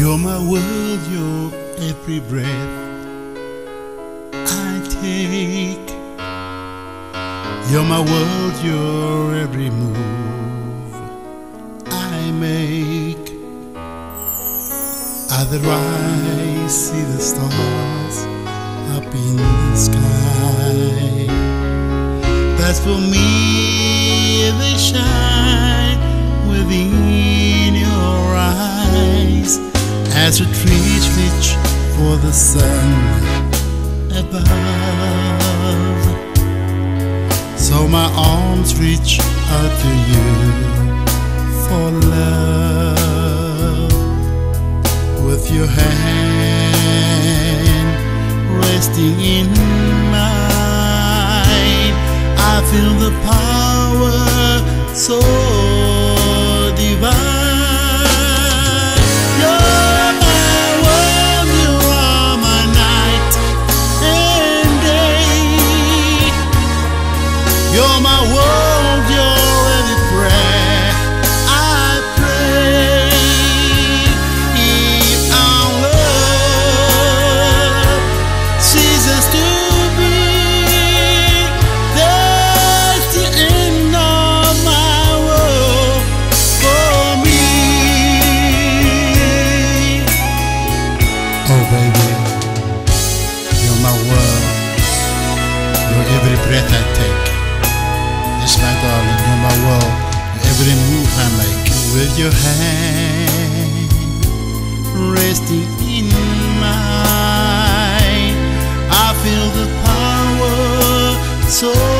You're my world, you're every breath I take. You're my world, you're every move I make. Otherwise, see the stars up in the sky. That's for me, they shine within your eyes. As the trees reach for the sun above, so my arms reach out to you for love. With your hand resting in mine, I feel the power so divine. You're my world, you're every prayer I pray. If our love ceases to be, that's the end of my world for me. Oh baby, you're my world, you're every breath I take. Yes, my darling, you're my world, every move I make. With your hand resting in mine, I feel the power so